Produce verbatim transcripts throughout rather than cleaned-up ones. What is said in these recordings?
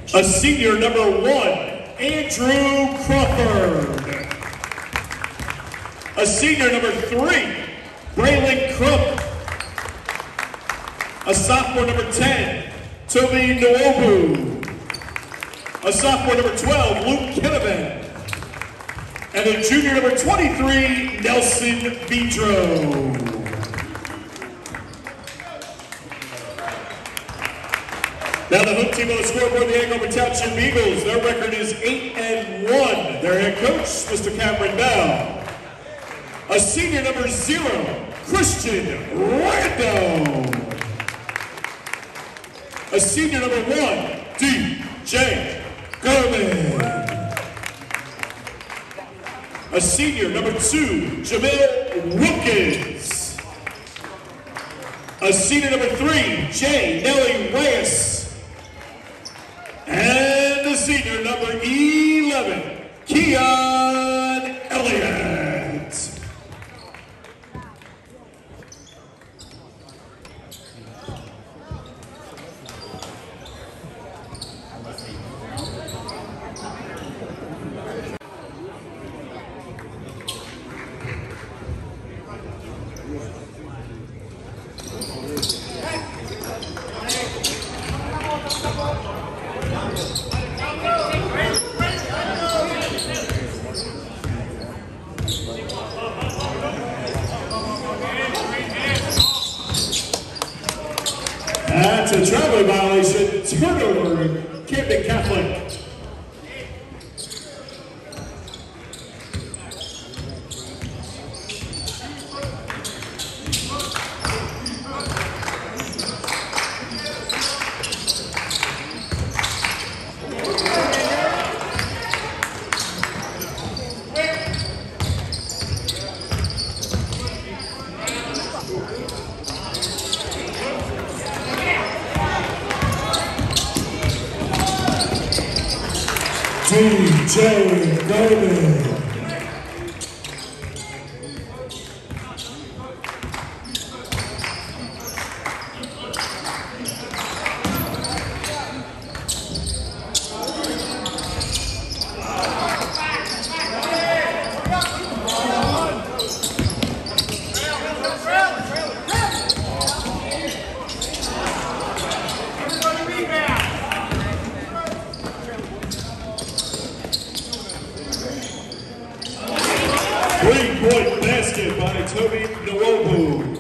A senior number one, Andrew Crawford. A senior number three, Braylon Crump. A sophomore number ten, Toby Nwobu. A sophomore number twelve, Luke Kinnaman. And a junior number twenty-three, Nelson Vidro. Now the home team on the scoreboard, the Ann Arbor Township Eagles. Their record is eight and one. Their head coach, Mister Cameron Bell. A senior number zero, Christian Rando. A senior number one, D J Gurman. A senior number two, Jamil Wilkins. A senior number three, J Nelly Reyes. And the senior number eleven, Keon Elliott. That's a traveling violation, turnover, Camden Catholic. D J Gurman. Three-point basket by Toby Nwobu.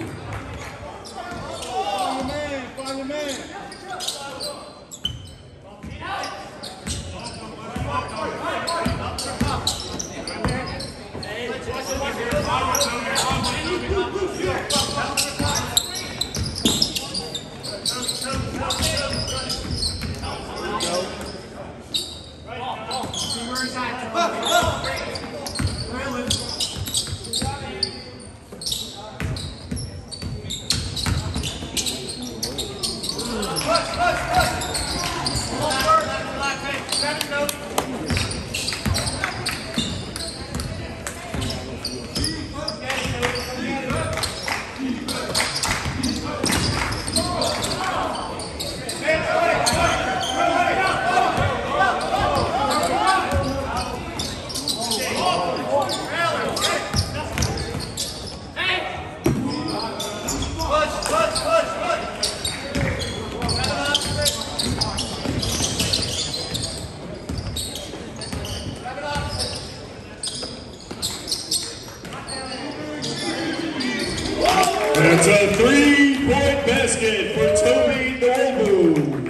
It's a three-point basket for Toby Nwobu.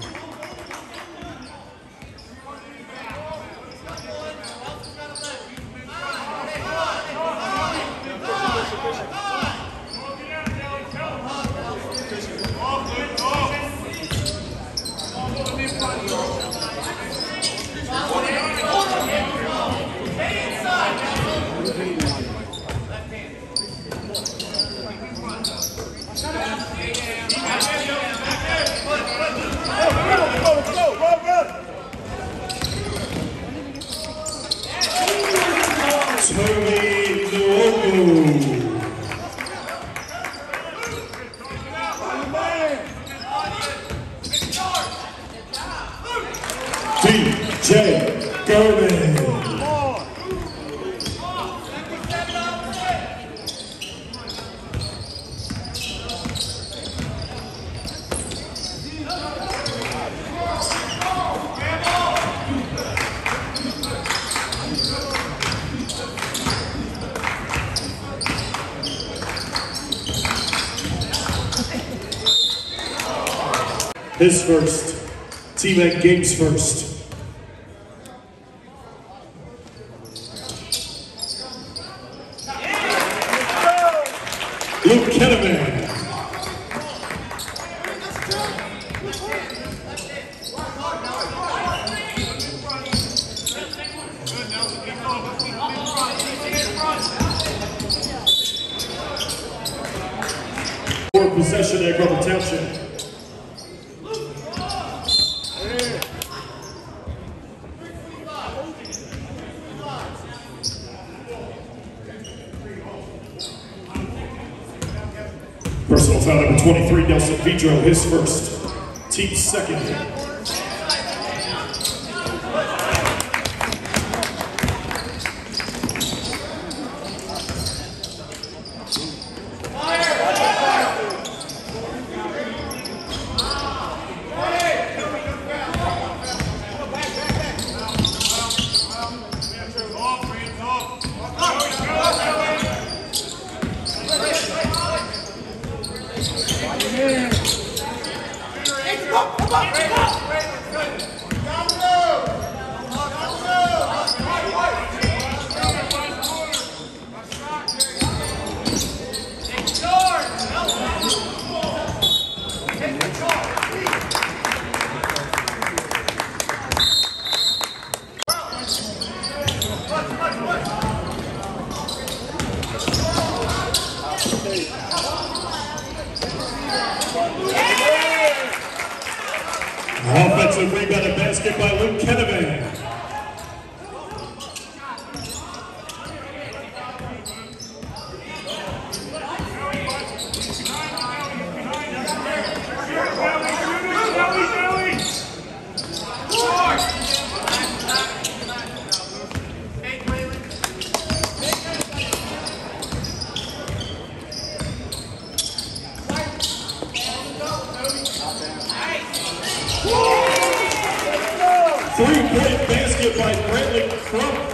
Toby Nwobu. J. Garvin. His first. Team at games first. Luke Kenneman. For possession at Grover Township. Personal foul number twenty-three, Nelson Vidro, his first. Team second. Offensive rebounded basket by Luke Kenneman. Three-point basket by Bradley Crump.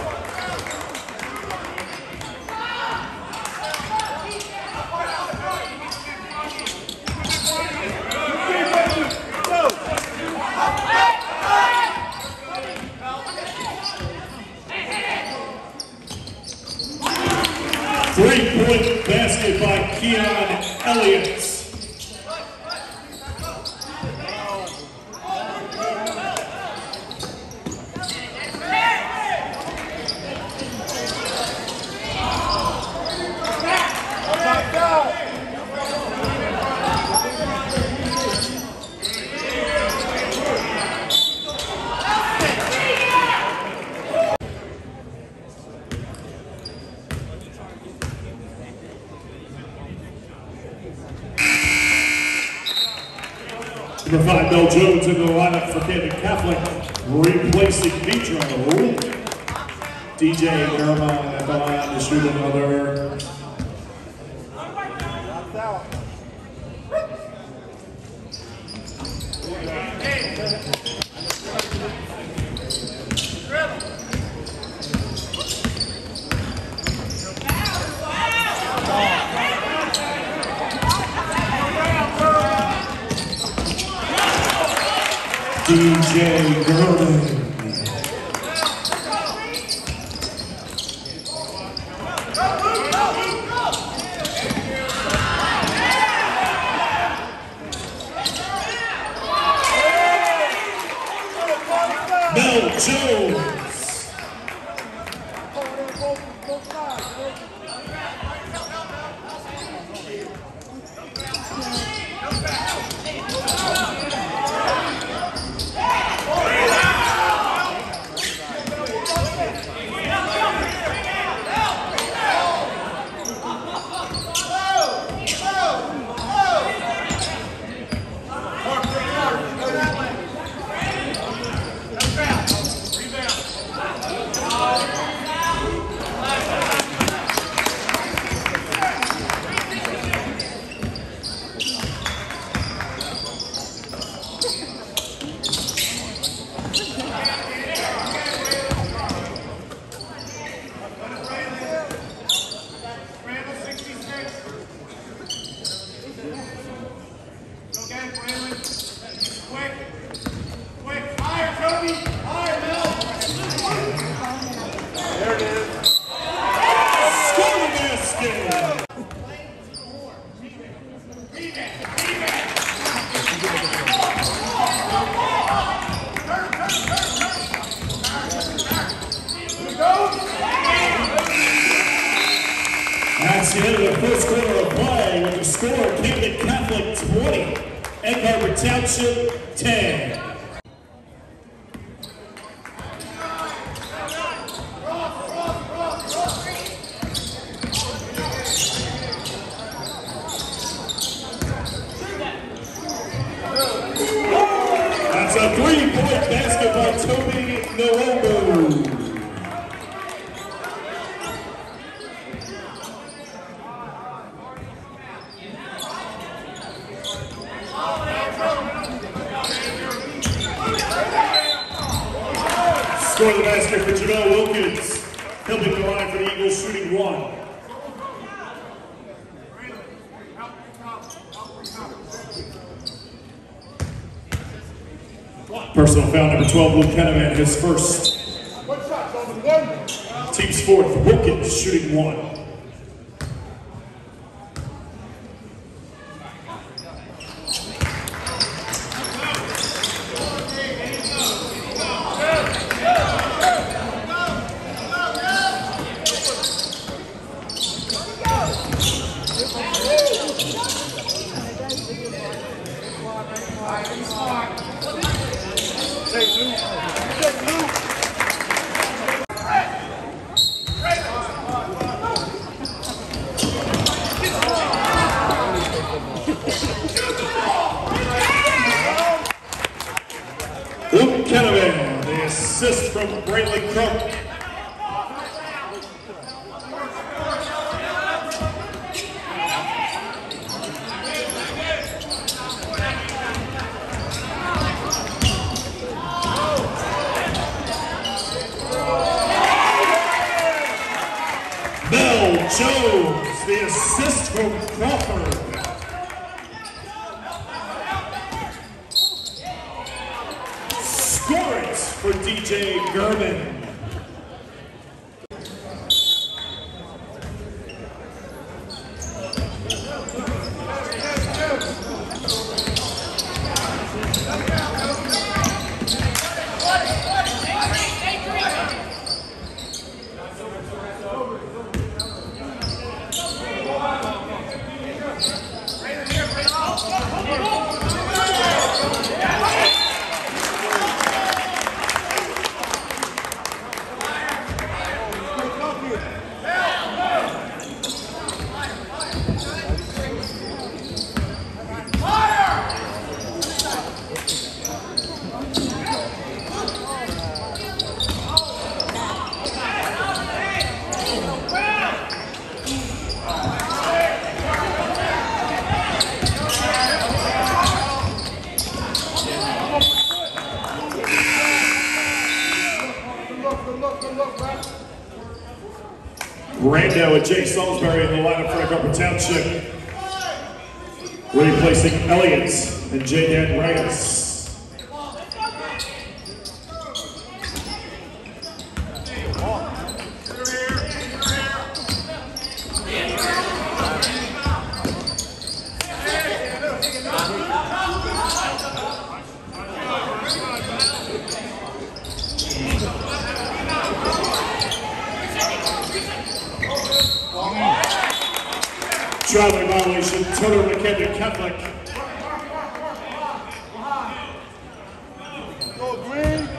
Three-point basket by Keon Elliott. Number five, Mel Jones in the lineup for Camden Catholic, replacing Vitro. D J Garma at the line to shoot another. D J Garma. Mel Jones. twenty, Egg Harbor Township ten. That's a three-point basket by Toby Nwongo. Score the basket for Jamel Wilkins. He'll be the line for the Eagles, shooting one. Personal foul number twelve, Luke Kenneman, his first. Team's fourth, Wilkins shooting one. Luke Kenneman, the assist from Braylon Crump. Mel Jones, the assist from Crawford. Score it for D J German. Randall and Jay Salisbury in the lineup for Egg Harbor Township. Replacing Elliott and J Dan Reyes. Traveling violation, Turner McKenna Catholic. Go green.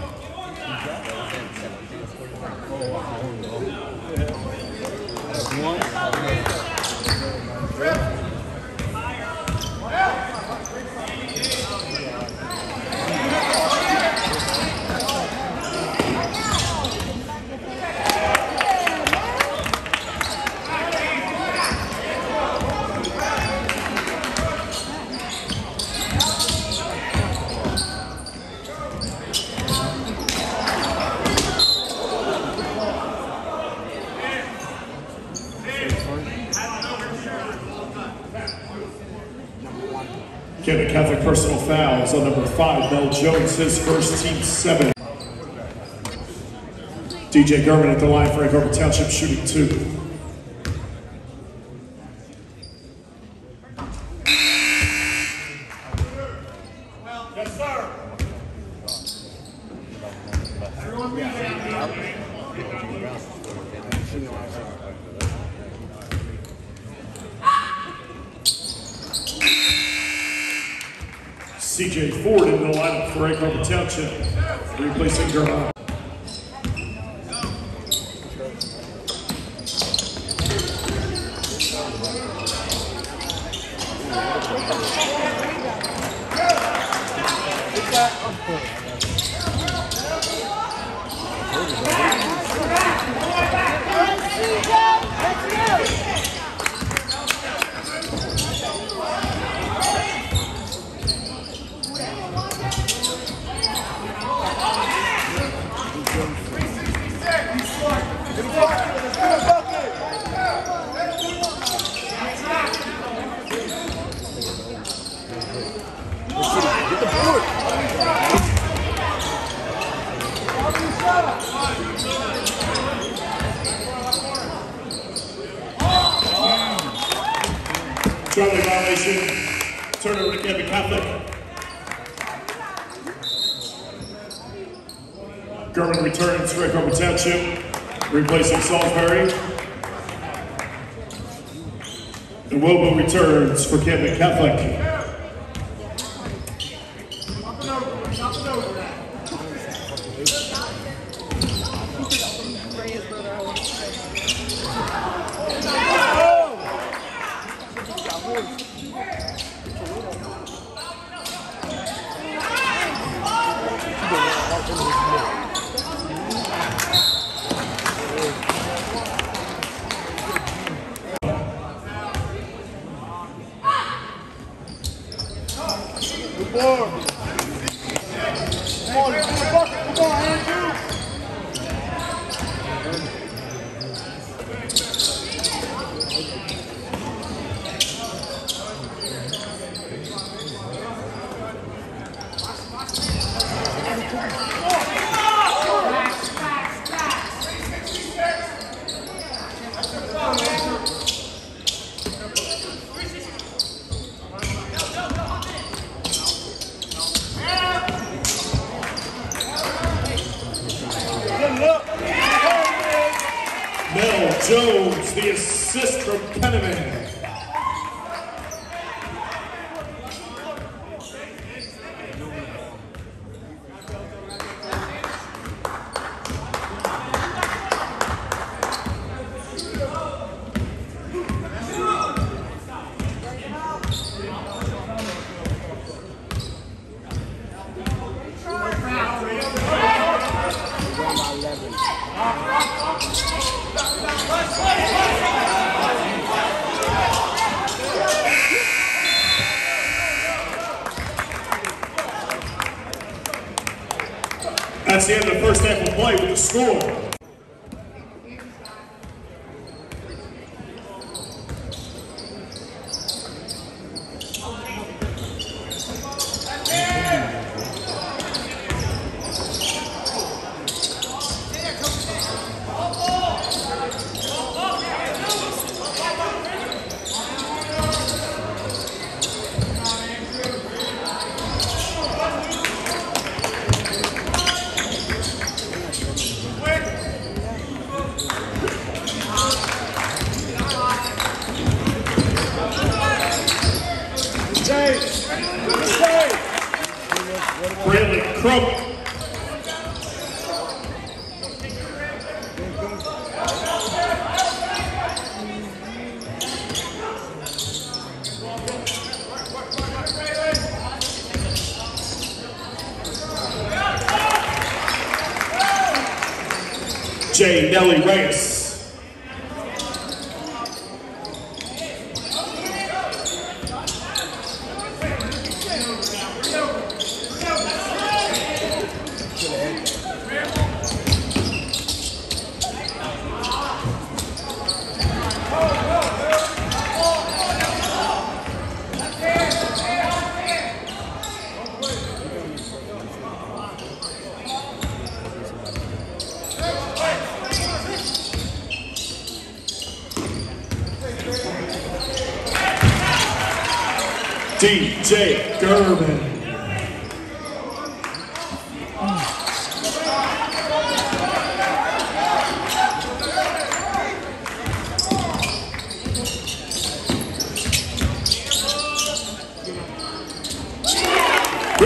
Camden Catholic personal fouls on number five, Mel Jones, his first, team seven. D J German at the line for Egg Harbor Township, shooting two. Yes, sir. Everyone be C J Ford in the lineup for Egg Harbor Township, replacing German. Charlie violation, turnover to Camden Catholic. German returns for Egg Harbor Township, replacing Salisbury. And Wobo returns for Camden Catholic. Come on, come on, come on, Andrew. Mel Jones, the assist from Penniman. That's the end of the first half of play with the score. Bradley Crump. J. Nelly Reyes. D J German.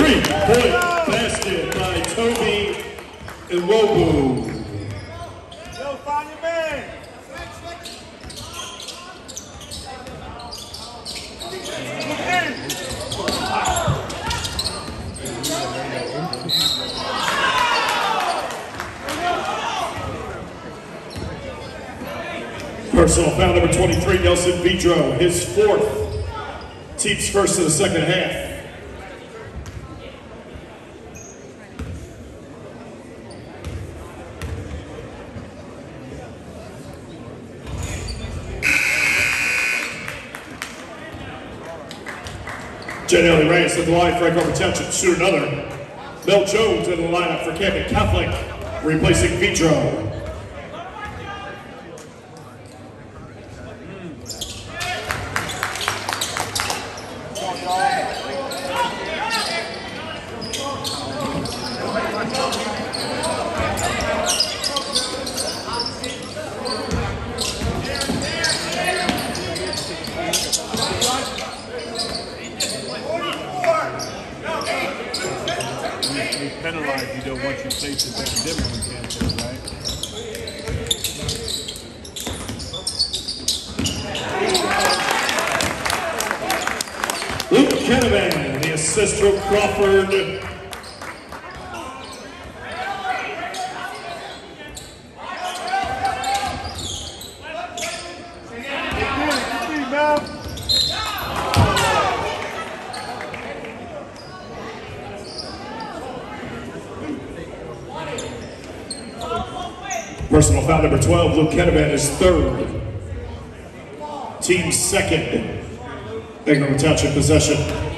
Three-point basket by Toby Iwobu. Yo, find your man. Personal foul number twenty-three, Nelson Vidro, his fourth. Team's first in the second half. Janelle Reyes at the line for Echo Township, shoot another. Mel Jones in the lineup for Camden Catholic, replacing Vidro. Penalized, you don't want your place to be different on campus, right? Luke Camden, the assist from Crawford. Personal foul number twelve, Luke Kenneman is third. Team second. Ingram Township possession.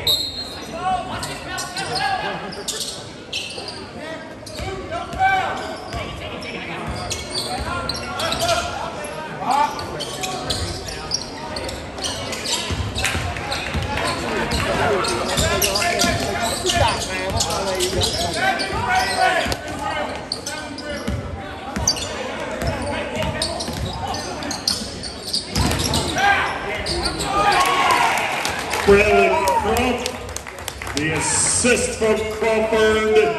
Brandon Crump, the assist from Crawford.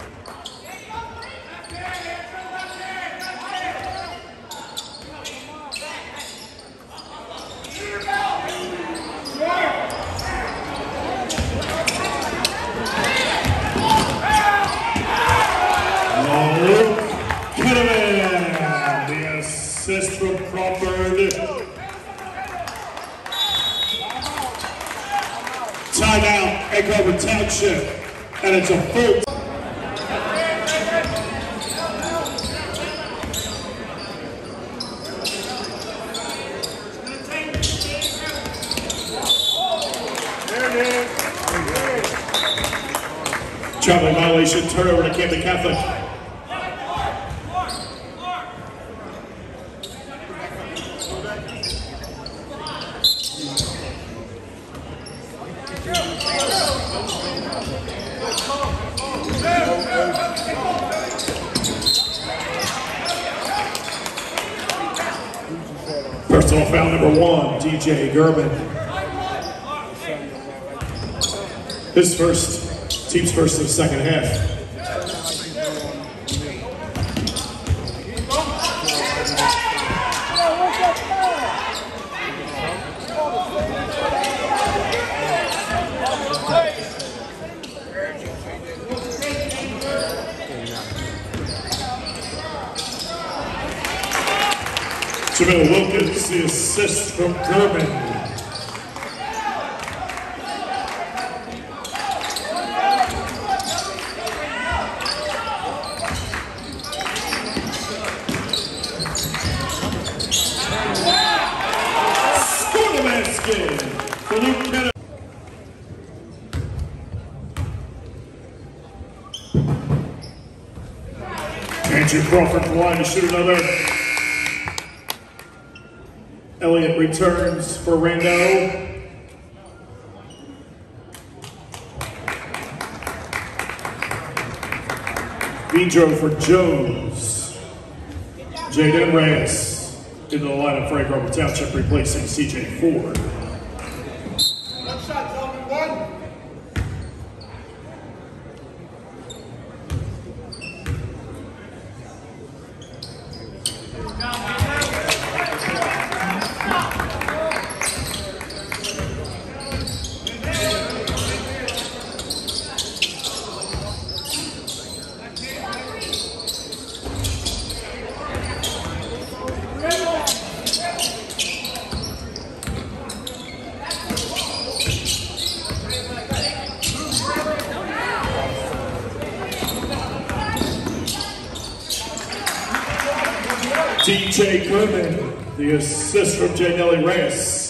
Luke Kenneman, the assist from Crawford. Timeout, Echo Township, and it's a full. There it is. Traveling violation, turnover to Camden Catholic. Personal foul number one, D J German. His first, team's first of the second half. Jamil Wilkins, the assist from German. Score the basket for Luke Kenneman. Andrew Crawford from the line to shoot another. Elliott returns for Rando. Vidro for Jones. Jaden Reyes into the lineup for Echo Township, replacing C J Ford. One shot, Tommy, one. D J Goodman, the assist from J. Nelly Reyes.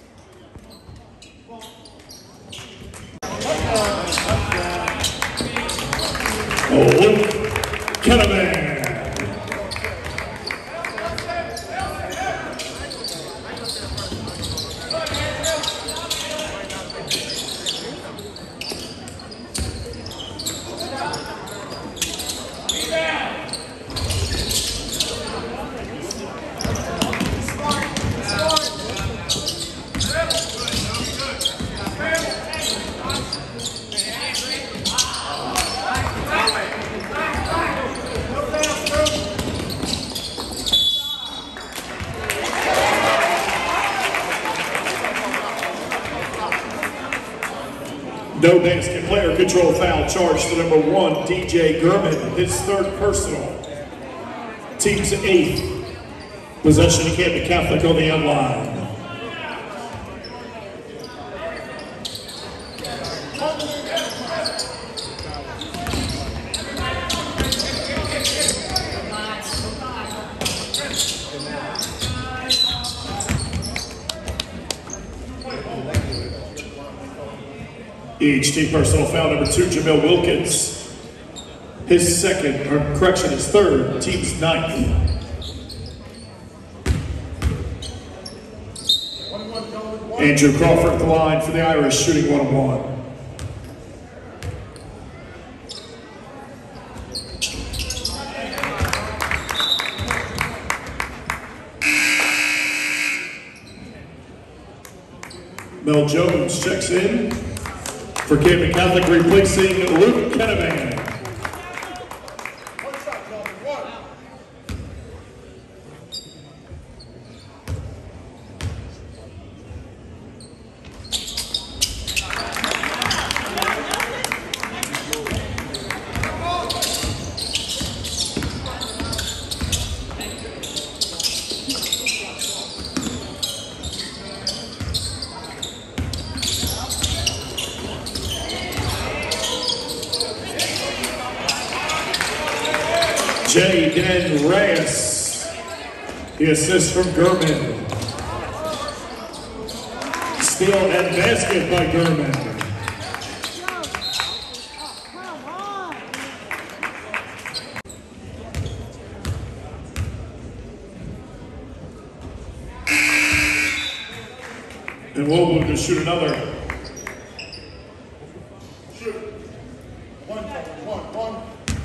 Luke Camden. No basket player control foul charge for number one, D J Gurman, his third personal. Team's eighth. Possession to Camden Catholic on the end line. E H T personal foul number two, Jamil Wilkins. His second, or correction, his third, team's ninth. Andrew Crawford at the line for the Irish, shooting one on one. Mel Jones checks in for Camden Catholic, replacing Luke Camden. J. Den Reyes, the assist from Gurman. Steal and basket by Gurman. And we'll move to shoot another. Shoot. One, one, one.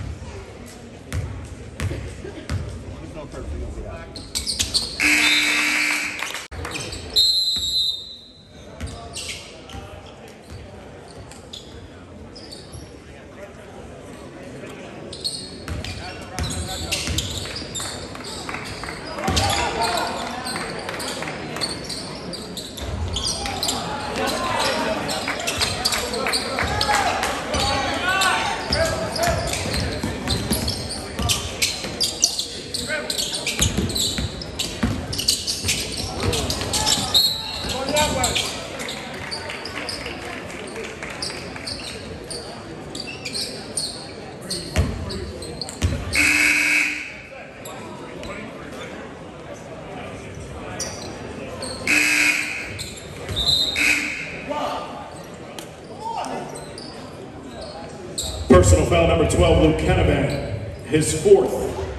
Personal foul number twelve, Luke Camden, his fourth.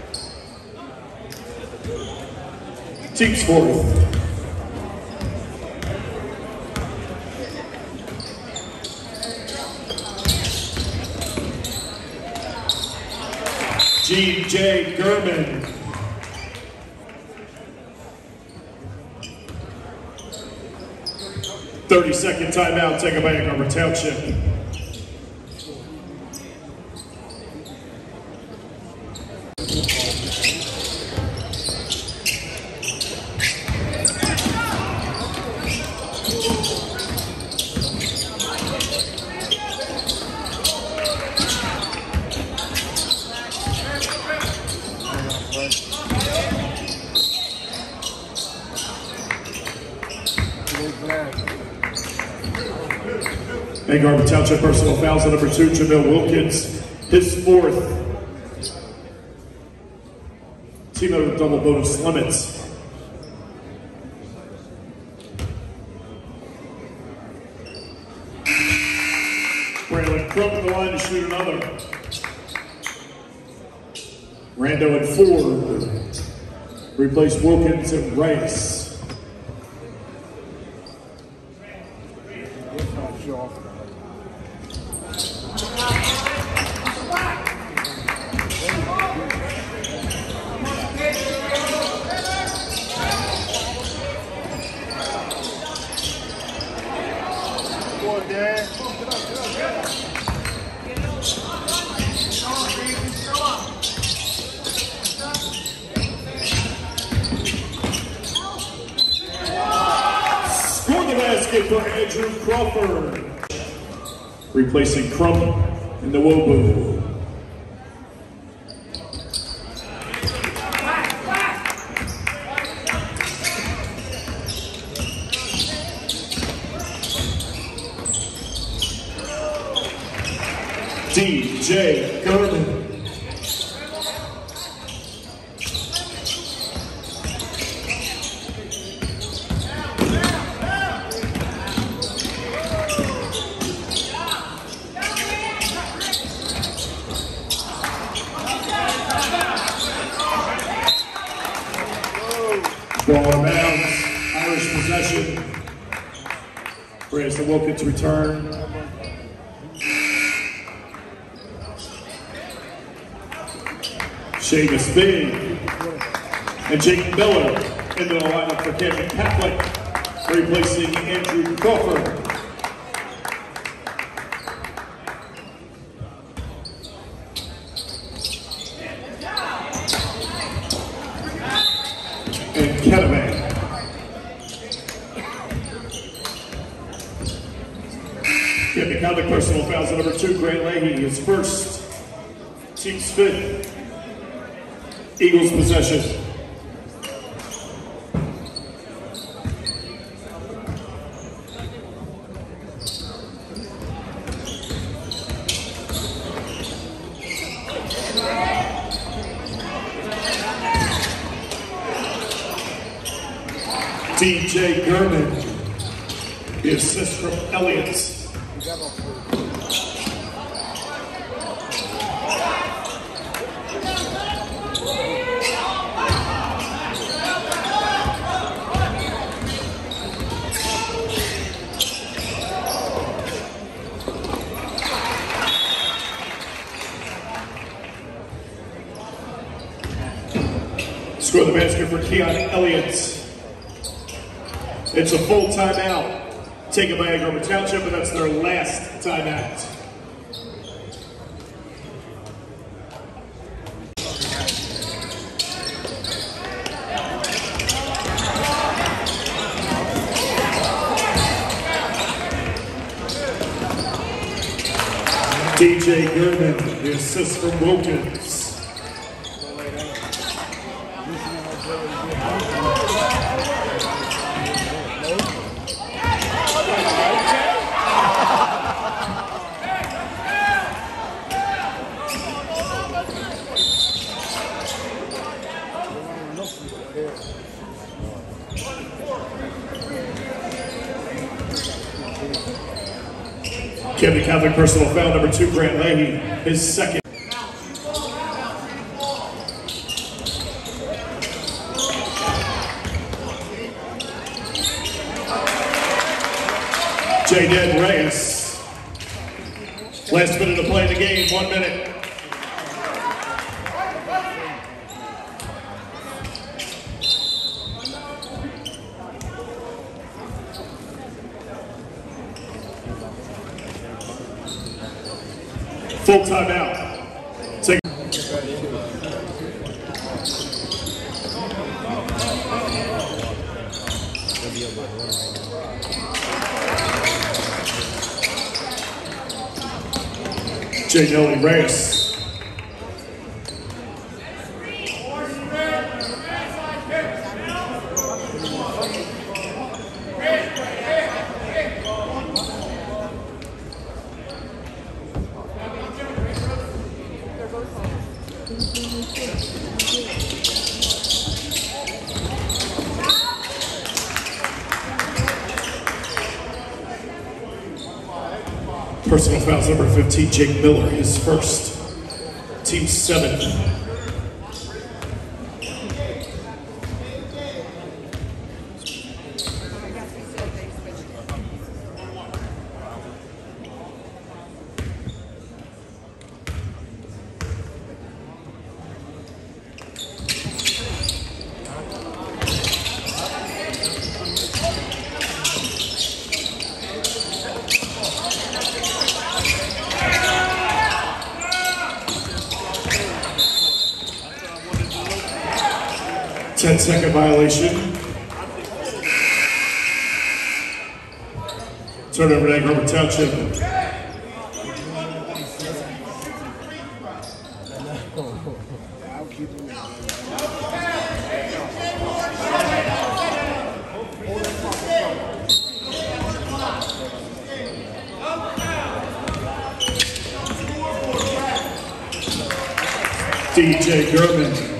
Team's fourth. G J Gurman. thirty second timeout taken by Ann Arbor Township. Ann Arbor Township personal fouls on number two, Jamil Wilkins, his fourth. Team out of double bonus limits. Braylon Crump at the line to shoot another. Rando at four. Replace Wilkins and Rice. For Andrew Crawford, replacing Crump in the Wobu. D J Gurman. Ball out of bounds, Irish possession. Brings the Wilkins return. Seamus Big and Jake Miller into the lineup for Camden Catholic, replacing Andrew Crawford. And Camden. Camden Catholic personal fouls at number two, Grant Leahy, his first, team's fifth. Eagles possession. D J Gurman, the assist from Elliott. Score the basket for Keon Elliott. It's a full timeout taken by Egg Harbor Township, and that's their last timeout. D J Gurman, the assist from Wilkins. Camden Catholic personal foul number two, Grant Leahy, his second. Jaden Reyes. Last minute of play in the game, one minute. Full timeout. Take J. Nelly Reyes. Personal fouls number fifteen, Jake Miller, his first. Team seven. ten second violation. Turnover to Egg Harbor Township. D J German.